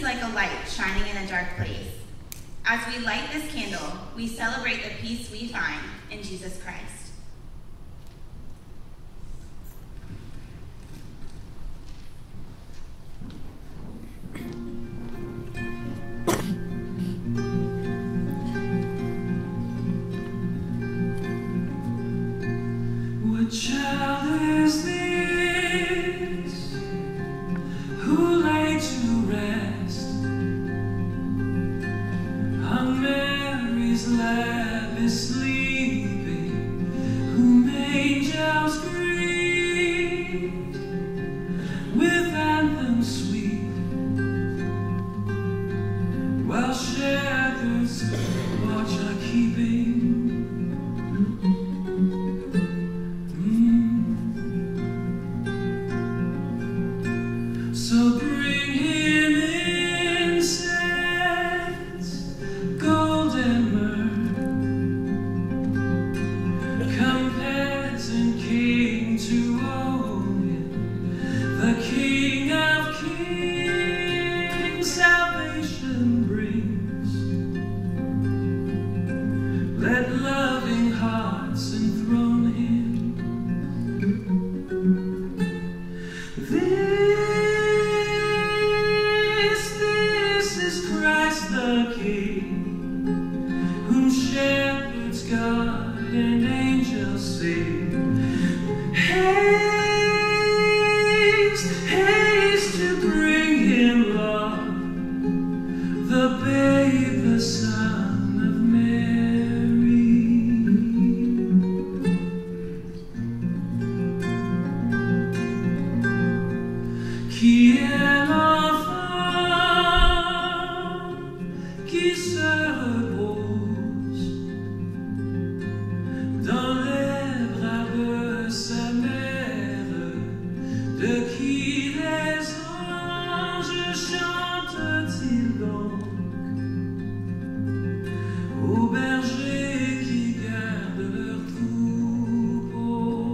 is like a light shining in a dark place. As we light this candle, we celebrate the peace we find in Jesus Christ. What child is this who lay to rest on Mary's lap is sleeping, whom angels greet with anthems sweet, while shepherds watch are keeping. So bring him incense, gold and myrrh. Come, peasant king, to own him, the King of kings. Salvation brings. Let loving hearts enthrone him. This is Christ the King, whom shepherds guard and angels sing. Haste, haste to bring him love, the babe, the Son of Mary. Qui est l'enfant qui se repose dans les bras de sa mère, de qui les anges chantent-ils donc, aux bergers qui gardent leurs troupeaux.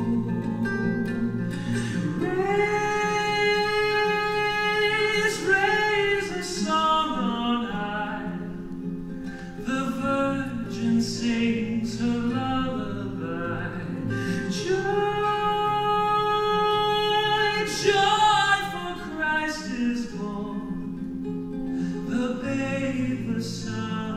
Raise a song on high, the Virgin sings her lullaby. Joy, joy, for Christ is born, the babe, the Son